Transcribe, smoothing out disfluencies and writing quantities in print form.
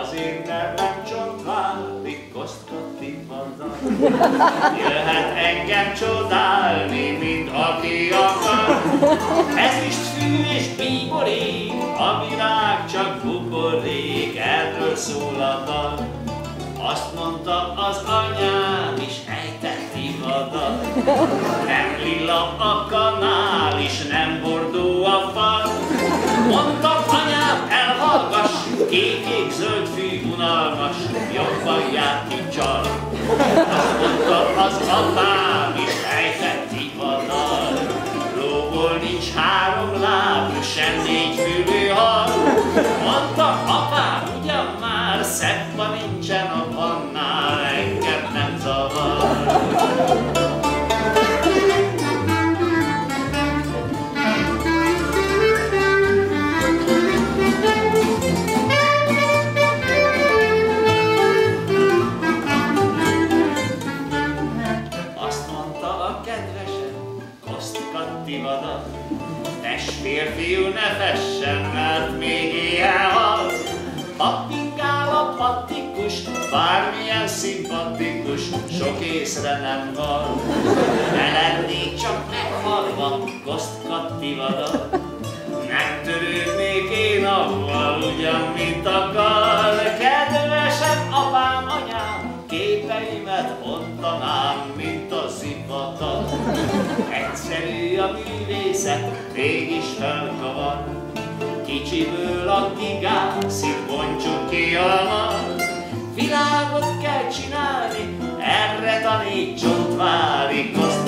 azért mert nem csodálni Kosztkati Vada. Jöhet engem csodálni, mint aki akar. Ezüstfű és bíborék, a világ csak buborék, erről szól a dal. Azt mondta az anyám is, ejtett Ivada. Nem lila a kanál, és nem bordó a fal. Mondtam, anyám, elhallgass, kék zöld fű unalmas, jobban jár ki csal. Azt mondta az apám is, ejtett Ivada. Lóból nincs 3 láb, sem 4 fülű hal. Mondtam, apám, ugyan már, szeppa nincsen a pannál, engem nem zavar. Azt mondta a kedvesem, Kosztkati Vada, testvérfiú ne fessen, mert még ilyen hal. Pappingál a pattikust, bármilyen szimpatikus, sok észre nem val. Ne lennék csak meghalva, Kosztkati Vada, megtörődnék én avval, ugyan mint a gal. Kedvesem apám, anyám, képeimet ottanám, mint a zivata. Egyszerű a művészet, mégis felkavar. Kicsiből a gigásig bontsuk ki a mar. Világot kell csinálni, erre tanítson Tvári Kosztkati